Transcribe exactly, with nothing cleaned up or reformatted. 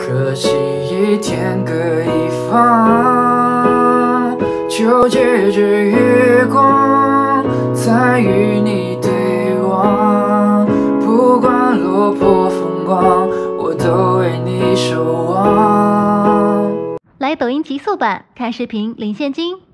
可惜一天各一方，就借着月光再与你对望。不管落魄风光，我都为你守望。 来抖音极速版看视频领现金。